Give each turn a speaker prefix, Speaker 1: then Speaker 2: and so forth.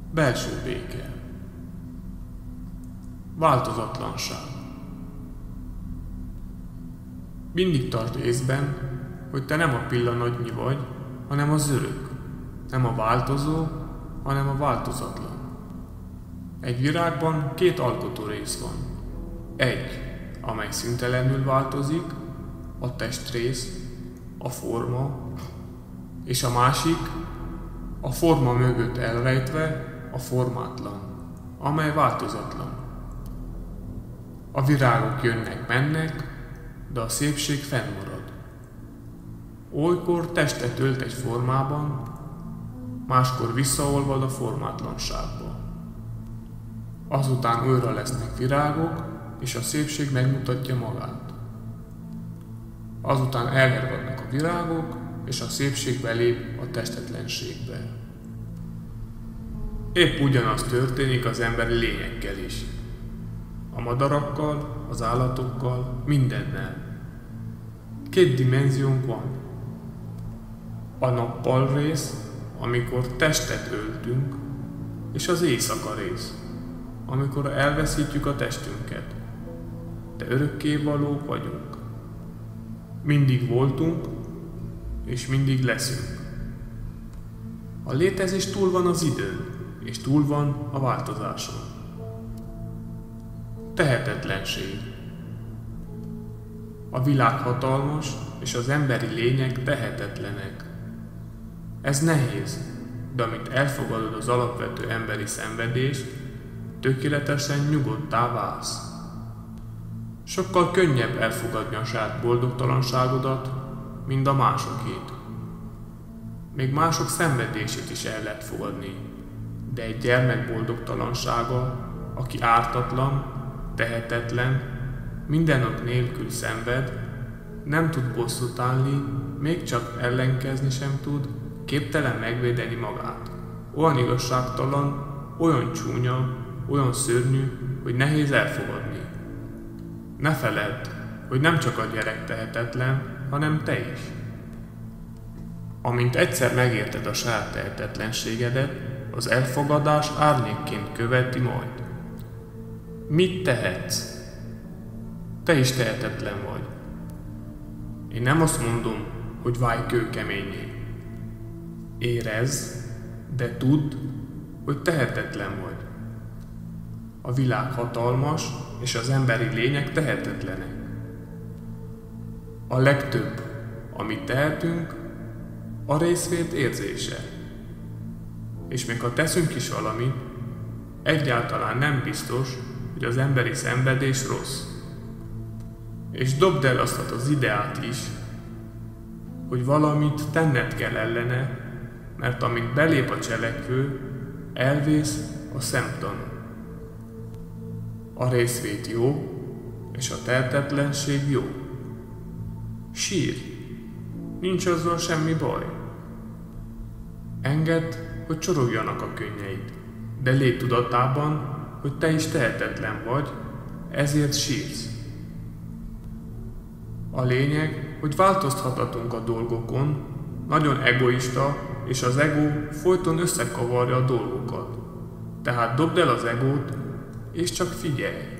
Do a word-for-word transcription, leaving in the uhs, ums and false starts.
Speaker 1: Belső béke. Változatlanság. Mindig tartsd észben, hogy te nem a pillanatnyi vagy, hanem az örök. Nem a változó, hanem a változatlan. Egy virágban két alkotó rész van. Egy, amely szüntelenül változik, a testrész, a forma, és a másik, a forma mögött elrejtve, a formátlan, amely változatlan. A virágok jönnek-mennek, de a szépség fennmarad. Olykor testet ölt egy formában, máskor visszaolvad a formátlanságba. Azután újra lesznek virágok, és a szépség megmutatja magát. Azután elhervadnak a virágok, és a szépség belép a testetlenségbe. Épp ugyanaz történik az emberi lényekkel is. A madarakkal, az állatokkal, mindennel. Két dimenziónk van. A nappal rész, amikor testet öltünk, és az éjszaka rész, amikor elveszítjük a testünket, de örökkévalók vagyunk. Mindig voltunk, és mindig leszünk. A létezés túl van az időn, és túl van a változáson. Tehetetlenség. A világ hatalmas, és az emberi lények tehetetlenek. Ez nehéz, de amint elfogadod az alapvető emberi szenvedést, tökéletesen nyugodtá válsz. Sokkal könnyebb elfogadni a saját boldogtalanságodat, mint a másokét. Még mások szenvedését is el lehet fogadni, de egy gyermek boldogtalansága, aki ártatlan, tehetetlen, minden ok nélkül szenved, nem tud bosszút állni, még csak ellenkezni sem tud, képtelen megvédeni magát. Olyan igazságtalan, olyan csúnya, olyan szörnyű, hogy nehéz elfogadni. Ne feledd, hogy nem csak a gyerek tehetetlen, hanem te is. Amint egyszer megérted a saját tehetetlenségedet, az elfogadás árnyékként követi majd. Mit tehetsz? Te is tehetetlen vagy. Én nem azt mondom, hogy válj kőkeményé. Érezd, de tudd, hogy tehetetlen vagy. A világ hatalmas, és az emberi lények tehetetlenek. A legtöbb, amit tehetünk, a részvét érzése. És még ha teszünk is valamit, egyáltalán nem biztos, hogy az emberi szenvedés rossz. És dobd el azt az ideát is, hogy valamit tenned kell ellene, mert amint belép a cselekvő, elvész a szemtanú. A részvét jó, és a tehetetlenség jó. Sírj, nincs azzal semmi baj. Engedd, hogy csorogjanak a könnyeid, de légy tudatában, hogy te is tehetetlen vagy, ezért sírsz. A lényeg, hogy változtathatunk a dolgokon, nagyon egoista, és az ego folyton összekavarja a dolgokat. Tehát dobd el az egót, és csak figyelj.